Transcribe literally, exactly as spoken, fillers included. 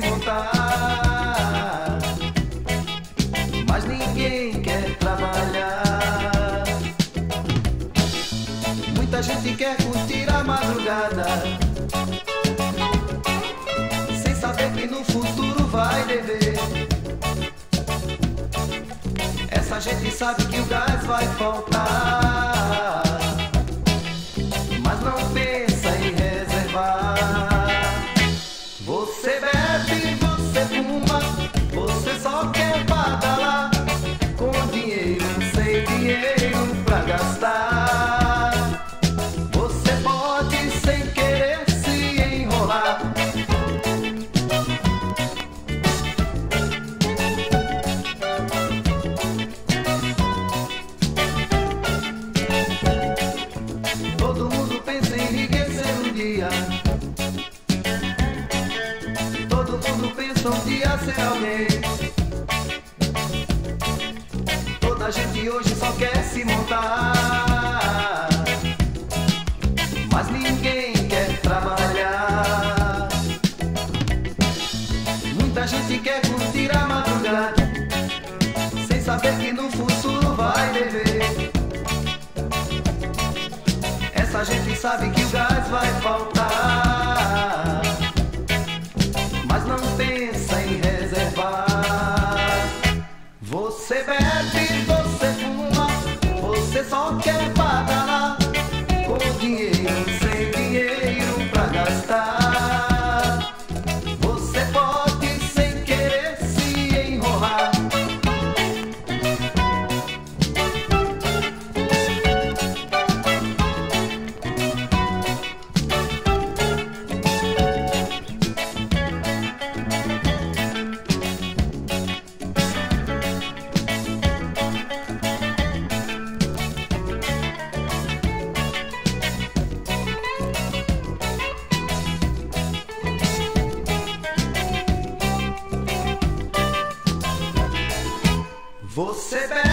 montar, mas ninguém quer trabalhar. Muita gente quer curtir a madrugada, sem saber que no futuro vai dever. Essa gente sabe que o gás vai faltar, mas não pensa em reservar. Você bebe, você fuma, você só quer badalar, com dinheiro sem dinheiro pra gastar. Você pode sem querer se enrolar, todo mundo pensa em enriquecer um dia, todo mundo pensa um dia ser alguém. Toda gente hoje só quer se montar, mas ninguém quer trabalhar. Muita gente quer curtir a madrugada, sem saber que no futuro vai dever. Essa gente sabe que o gás vai faltar, mas não pensa em reservar. Você bebe, você fuma, você só quer badalar, com dinheiro sem dinheiro pra gastar. Você pode sem querer se enrolar, você bebe.